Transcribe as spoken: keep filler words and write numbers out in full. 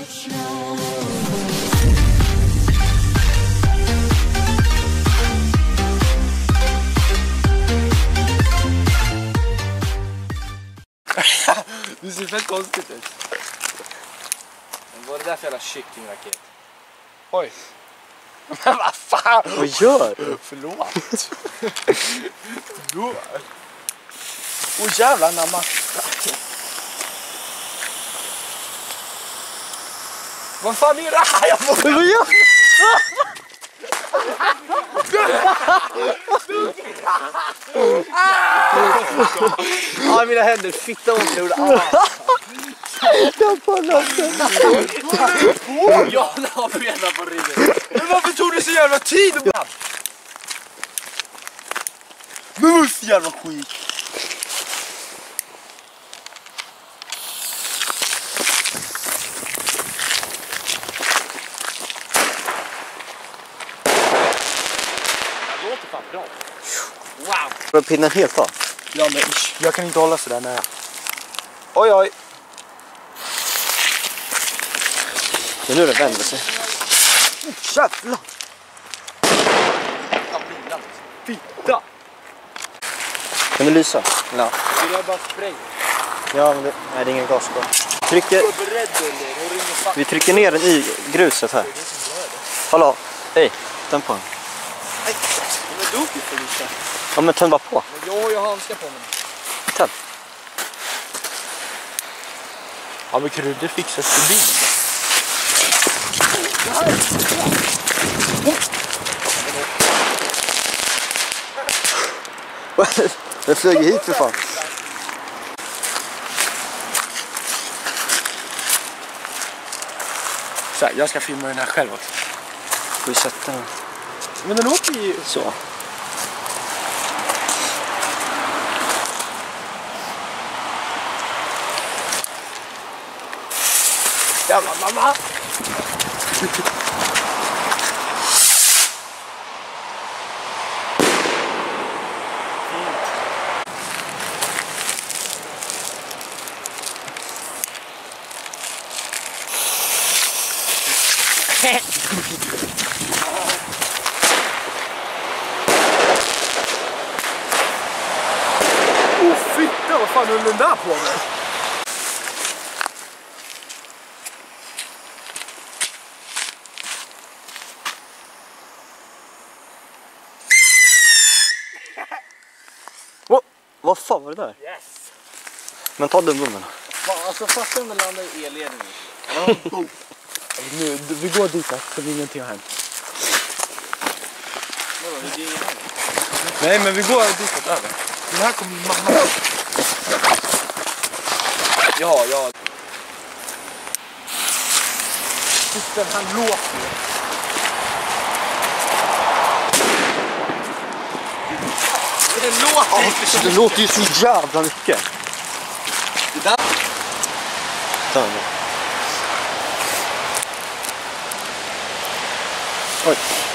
Det ser fett konstigt ut. Vad är det där för jävla kycklingraket? Oj. Men vad fan? Vad gör du? Förlåt. Förlåt. Åh oh, jävlar namma. Vad fan är det här? Jag får... Vad gör du? Ah, mina händer fitta ont nu. Ah. Jag får något. Jag la benen på ryggen. Men varför tog det så jävla tid? Men vad så jävla skit. Det låter fan bra. Wow. Var pinnen helt av? Ja, men jag kan inte hålla så där nära. Oj, oj. Det är nu det vänder sig. Oh, jävlar! Fitta! Kan du lysa? Ja. Vill jag bara spray? Ja, men det, nej, det är ingen gas kvar. Trycker, vi trycker ner den i gruset här. Hallå, hej, tänd på den. Nej, det är dukigt för vissa. Ja, men tänd bara på. Jo, jag har handskar på mig. Tänd. Ja, men kryddor fixas förbi. Den flög hit för fan. Så här, jag ska filma den här själv också. Får vi sätta den? Men den åker ju så. Jävla mamma! Åh fitta, vad fan höll den där på med? Oh, vad fan var det där? Yes! Men ta dummen. Fan, alltså fattar om den landar i elledningen. Ja, nu, vi går dit här, så ingenting har hänt. Vadå, det är inget hänt? Nej, men vi går dit över. Den här kommer min mamma. Ja, ja. Den här låter ju. Det låter ju. Det låter ju så jävla mycket. Det där. Ta den. Oj.